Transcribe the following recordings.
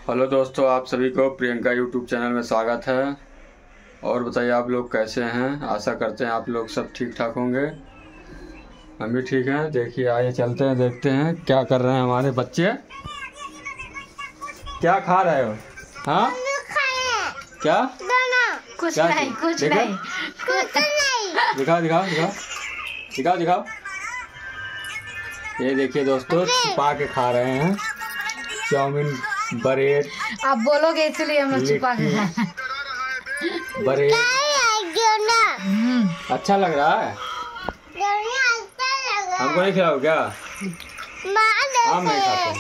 Hello दोस्तों, आप सभी को प्रियंका यूट्यूब चैनल में स्वागत है। और बताइए आप लोग कैसे हैं। आशा करते हैं आप लोग सब ठीक ठाक होंगे। हम भी ठीक हैं। देखिए आइए चलते हैं, देखते हैं क्या कर रहे हैं हमारे बच्चे। क्या खा रहे हो? हाँ क्या? कुछ क्या नहीं, कुछ देखो? नहीं, कुछ नहीं। दिखाओ दिखाओ दिखाओ दिखाओ दिखाओ। ये देखिए दोस्तों, छुपा के खा रहे हैं चाउमीन, ब्रेड। आप बोलोगे इसलिए हम लोग छुपा के खाए। ब्रेड अच्छा लग रहा है। हमको नहीं खिलाओ क्या? हम नहीं खाते।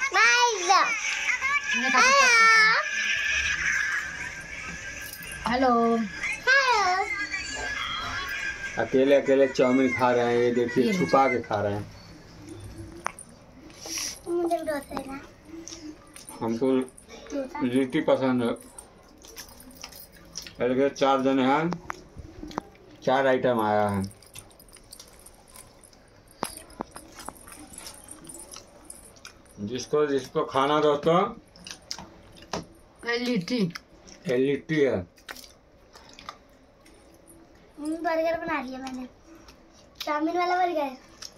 हेलो, अकेले अकेले चाउमीन खा रहे हैं। ये देखिए छुपा के खा रहे हैं। हमको लिट्टी पसंद है। ऐसे 4 जने हैं, 4 आइटम आया है। जिसको जिसको खाना दोस्तों, लिट्टी लिट्टी है। बर्गर बना लिया मैंने, चाउमीन वाला बर्गर।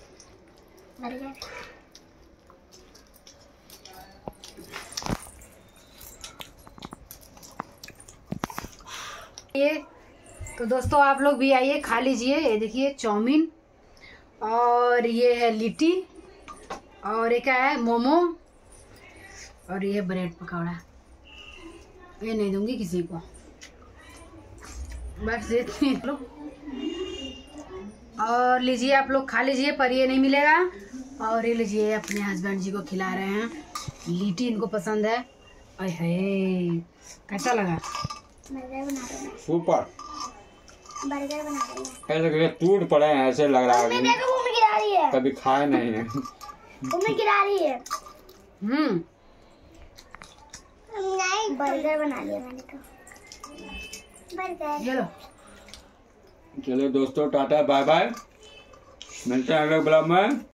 ये तो दोस्तों आप लोग भी आइए, खा लीजिए। ये देखिए चाउमीन, और ये है लिट्टी, और एक है मोमो, और ये ब्रेड पकौड़ा। ये नहीं दूंगी किसी को, बस इतनी लो। और लीजिए आप लोग, खा लीजिए, पर ये नहीं मिलेगा। और ये लीजिए, अपने हस्बैंड जी को खिला रहे हैं। लिट्टी इनको पसंद है। अरे है, कैसा लगा? सुपर। बर्गर बना रही है। ऐसे टूट पड़े हैं, ऐसे लग रहा है मम्मी गिरा रही है। कभी खाए नहीं है। मम्मी गिरा रही है। नहीं, बर्गर बना लिया मैंने तो। बर्गर। ये लो। चलो दोस्तों, टाटा बाय बाय। मिलते हैं अगले ब्लॉग में।